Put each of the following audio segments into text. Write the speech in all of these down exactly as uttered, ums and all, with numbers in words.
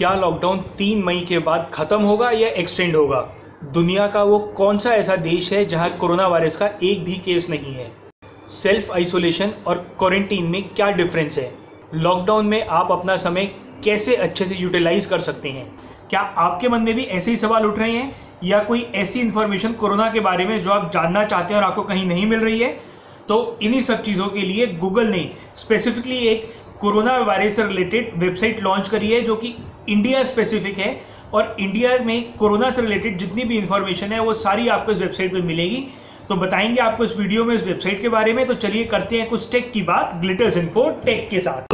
क्या लॉकडाउन तीन मई के बाद खत्म होगा या एक्सटेंड होगा? दुनिया का वो कौन सा ऐसा देश है जहां कोरोना वायरस का एक भी केस नहीं है? सेल्फ आइसोलेशन और क्वारंटीन में क्या डिफरेंस है? लॉकडाउन में आप अपना समय कैसे अच्छे से यूटिलाइज कर सकते हैं? क्या आपके मन में भी ऐसे ही सवाल उठ रहे हैं या कोई ऐसी इन्फॉर्मेशन कोरोना के बारे में जो आप जानना चाहते हैं और आपको कहीं नहीं मिल रही है? तो इन्हीं सब चीज़ों के लिए गूगल ने स्पेसिफिकली एक कोरोना वायरस से रिलेटेड वेबसाइट लॉन्च करी है जो कि इंडिया स्पेसिफिक है, और इंडिया में कोरोना से रिलेटेड जितनी भी इंफॉर्मेशन है वो सारी आपको इस वेबसाइट पे मिलेगी। तो बताएंगे आपको इस वीडियो में इस वेबसाइट के बारे में। तो चलिए करते हैं कुछ टेक की बात ग्लिटर्स इन्फो टेक के साथ।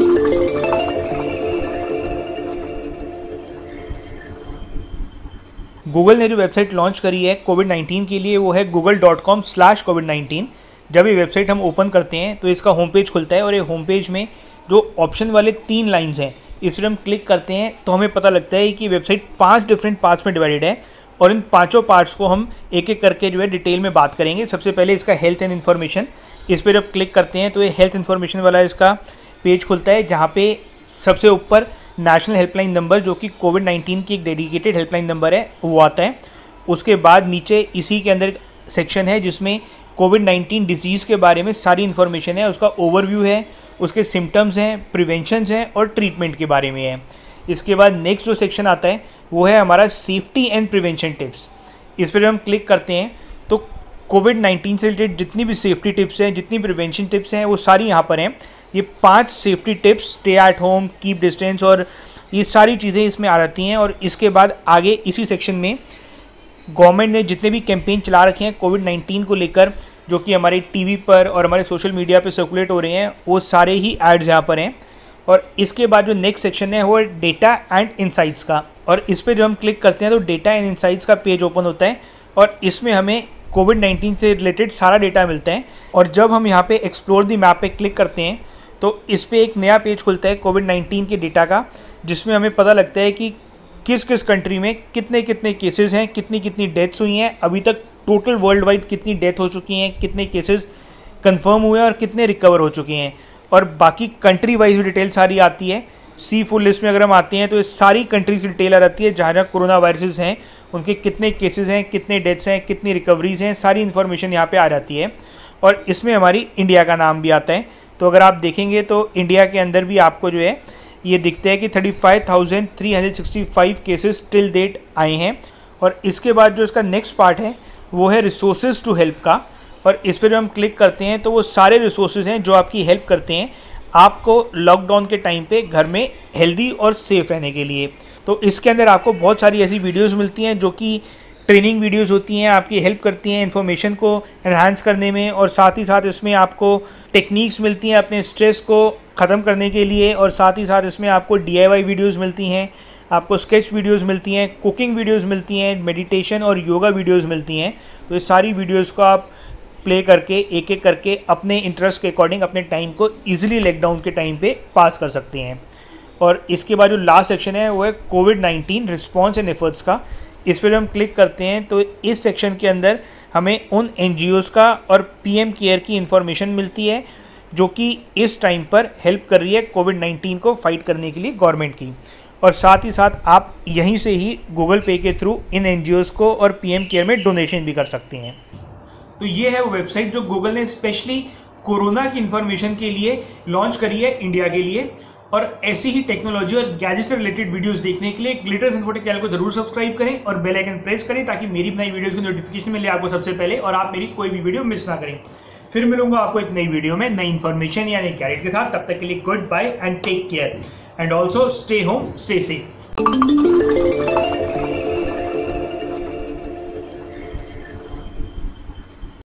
गूगल ने जो वेबसाइट लॉन्च करी है कोविड नाइन्टीन के लिए वो है Google dot com slash covid nineteen. जब ये वेबसाइट हम ओपन करते हैं तो इसका होम पेज खुलता है और ये होम पेज में जो ऑप्शन वाले तीन लाइंस हैं इस पर हम क्लिक करते हैं तो हमें पता लगता है कि वेबसाइट पांच डिफरेंट पार्ट्स में डिवाइडेड है और इन पांचों पार्ट्स को हम एक एक करके जो है डिटेल में बात करेंगे। सबसे पहले इसका हेल्थ एंड इन्फॉर्मेशन, इस पर जब क्लिक करते हैं तो ये हेल्थ इन्फॉर्मेशन वाला इसका पेज खुलता है जहाँ पे सबसे ऊपर नेशनल हेल्पलाइन नंबर जो कि कोविड नाइन्टीन की एक डेडिकेटेड हेल्पलाइन नंबर है वो आता है। उसके बाद नीचे इसी के अंदर सेक्शन है जिसमें कोविड नाइन्टीन डिजीज़ के बारे में सारी इन्फॉर्मेशन है, उसका ओवरव्यू है, उसके सिम्टम्स हैं, प्रिवेंशंस हैं और ट्रीटमेंट के बारे में है। इसके बाद नेक्स्ट जो सेक्शन आता है वो है हमारा सेफ्टी एंड प्रिवेंशन टिप्स। इस पर हम क्लिक करते हैं तो कोविड नाइन्टीन से रिलेटेड जितनी भी सेफ्टी टिप्स हैं, जितनी प्रिवेंशन टिप्स हैं वो सारी यहाँ पर हैं। ये पांच safety tips, stay at home, keep distance और ये सारी चीज़ें इसमें आ जाती हैं। और इसके बाद आगे इसी सेक्शन में गवर्नमेंट ने जितने भी कैंपेन चला रखे हैं कोविड नाइन्टीन को लेकर जो कि हमारे टीवी पर और हमारे सोशल मीडिया पे सर्कुलेट हो रहे हैं वो सारे ही एड्स यहाँ पर हैं। और इसके बाद जो नेक्स्ट सेक्शन है वो है डेटा एंड इनसाइट्स का, और इस पर जब हम क्लिक करते हैं तो डेटा एंड इनसाइट्स का पेज ओपन होता है और इसमें हमें कोविड नाइन्टीन से रिलेटेड सारा डेटा मिलता है। और जब हम यहाँ पे एक्सप्लोर दी मैप पे क्लिक करते हैं तो इस पर एक नया पेज खुलता है कोविड नाइन्टीन के डेटा का, जिसमें हमें पता लगता है कि किस किस कंट्री में कितने कितने केसेस हैं, कितनी कितनी डेथ्स हुई हैं, अभी तक टोटल वर्ल्ड वाइड कितनी डेथ हो चुकी हैं, कितने केसेस कंफर्म हुए हैं और कितने रिकवर हो चुके हैं। और बाकी कंट्री वाइज भी डिटेल सारी आती है। सी फुल लिस्ट में अगर हम आते हैं तो ये सारी कंट्रीज की डिटेल आ जाती है जहाँ जहाँ कोरोना वायरसेस हैं, उनके कितने केसेस हैं, कितने डेथ्स हैं, कितनी रिकवरीज हैं, सारी इन्फॉर्मेशन यहाँ पे आ जाती है। और इसमें हमारी इंडिया का नाम भी आता है। तो अगर आप देखेंगे तो इंडिया के अंदर भी आपको जो है ये दिखता है कि thirty five thousand three hundred sixty five cases till date आए हैं। और इसके बाद जो इसका नेक्स्ट पार्ट है वो है रिसोर्सेज टू हेल्प का, और इस पर जब हम क्लिक करते हैं तो वो सारे रिसोर्सेज हैं जो आपकी हेल्प करते हैं आपको लॉकडाउन के टाइम पे घर में हेल्दी और सेफ रहने के लिए। तो इसके अंदर आपको बहुत सारी ऐसी वीडियोस मिलती हैं जो कि ट्रेनिंग वीडियोस होती हैं, आपकी हेल्प करती हैं इन्फॉर्मेशन को एनहांस करने में, और साथ ही साथ इसमें आपको टेक्निक्स मिलती हैं अपने स्ट्रेस को ख़त्म करने के लिए, और साथ ही साथ इसमें आपको डी आई वाई वीडियोज़ मिलती हैं, आपको स्केच वीडियोज़ मिलती हैं, कुकिंग वीडियोज़ मिलती हैं, मेडिटेशन और योगा वीडियोज़ मिलती हैं। तो ये सारी वीडियोज़ को आप प्ले करके एक एक करके अपने इंटरेस्ट के अकॉर्डिंग अपने टाइम को ईजिली लॉकडाउन के टाइम पे पास कर सकते हैं। और इसके बाद जो लास्ट सेक्शन है वो है covid nineteen response and efforts का। इस पर हम क्लिक करते हैं तो इस सेक्शन के अंदर हमें उन एन जी ओज़ का और पी एम केयर की इन्फॉर्मेशन मिलती है जो कि इस टाइम पर हेल्प कर रही है कोविड नाइन्टीन को फाइट करने के लिए गवर्नमेंट की। और साथ ही साथ आप यहीं से ही गूगल पे के थ्रू इन एन जी ओज़ को और पी एम केयर में डोनेशन भी कर सकते हैं। तो ये है वो वेबसाइट जो गूगल ने स्पेशली कोरोना की इन्फॉर्मेशन के लिए लॉन्च करी है इंडिया के लिए। और ऐसी ही टेक्नोलॉजी और गैजेट से रिलेटेड वीडियोस देखने के लिए ग्लिटर्स इन्फो टेक चैनल को जरूर सब्सक्राइब करें और बेल आइकन प्रेस करें ताकि मेरी नई वीडियोस की नोटिफिकेशन मिले आपको सबसे पहले और आप मेरी कोई भी वीडियो मिस ना करें। फिर मिलूंगा आपको एक नई वीडियो में नई इन्फॉर्मेशन या नई गैजेट के साथ। तब तक के लिए good bye and take care and also stay home, stay safe.